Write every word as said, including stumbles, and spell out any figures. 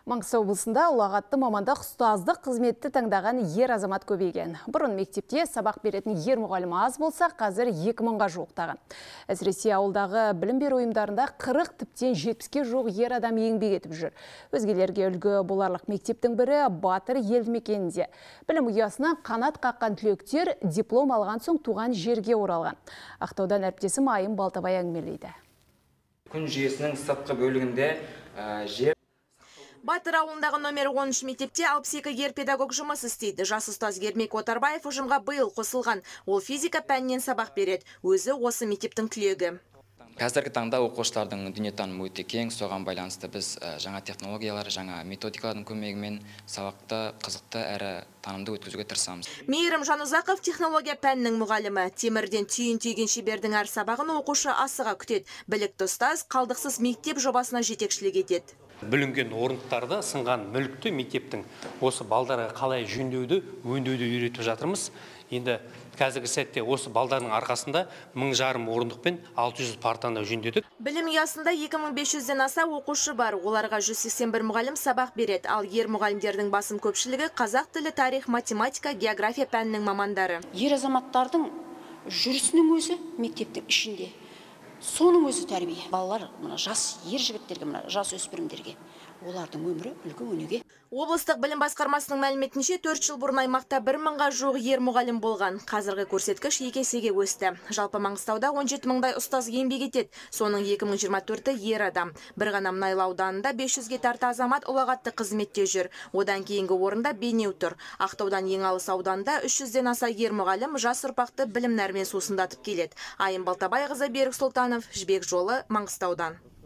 Маңғыстау облысында ұлағатты мамандық ұстаздық қызметті таңдаған ер азамат көбейген. Бұрын мектепте сабақ беретін ер мұғалім аз болса, қазір екі мыңға жуықтаған. Әсіресе ауылдағы білім беру ұйымдарында қырық тіптен жетпіске жуық ер адам еңбек етіп жүр. Өзгелерге үлгі боларлық мектептің бірі Батыр елді мекенінде. Білім ұясынан қанат қаққан түлектер диплом алған соң туған жерге оралған. Ақтаудан әріптесім Айым Балтабай әңгімелейді. Күн жүйесінің сыртқы бөлігінде жер Батыр ауылындағы номер он үш мектепте алпыс екі ер педагог жұмыс істейді. Жас ұстаз Ермек Отарбаев ұжымға биыл қосылған. Ол физика пәнінен сабақ береді. Өзі осы мектептің түлегі. Қазіргі таңда оқушылардың дүниетанымы өте кең, соған байланысты біз жаңа технологиялар, жаңа методикалардың көмегімен сабақты қызықты әрі танымды өткізуге тырысамыз. Мейірім Жанұзақов технология пәнінің мұғалімі. Темірден түйін түйген шебердің әр сабағын оқушы асыға күтеді. Білікті ұстаз қалдықсыз мектеп жобасына жетекшілік етеді. Бүлінген орындықтарды, сынған мүлікті мектептің осы балдарға қалай жөндеуді, өңдеуді үйретіп жатырмыз. Енді қазіргі сәтте осы балдардың арқасында мың жарым орындықпен алты жүз партаны жөндедік. Білім ұясында екі мың бес жүзден аса оқушы бар. Оларға жүз сексен бір мұғалім сабақ береді. Ал ер мұғалімдердің басым көпшілігі қазақ тілі, тарих, математика, география пәнінің мамандары. Ер азаматтардың жүрісінің өзі мектептің ішінде. Соның өзі тәрбие. Балалар мына жас ер жігіттерге, мына жас өспірімдерге олардың өмірі үлгі өнеге. Облыстық білім басқармасының мәліметінше төрт жыл бұрын аймақта бір мыңға жуық ер мұғалім болған. Қазіргі көрсеткіш екі есеге өсті. Жалпы Маңғыстауда он жеті мыңдай ұстаз еңбек етеді. Соның екі мың жиырма төрті ер адам. Бір ғана Мұнайлы ауданында бес жүзге тарта азамат ұлағатты қызметте жүр. Одан кейінгі орында Бейнеу тұр. Ақтаудан ең алыс ауданында үш жүзден аса ер мұғалім жас ұрпақты білім нәрімен сусындатып келеді. Айым Балтабай қызы Берік Сұлтанов, Жібек жолы, Маңғыстаудан.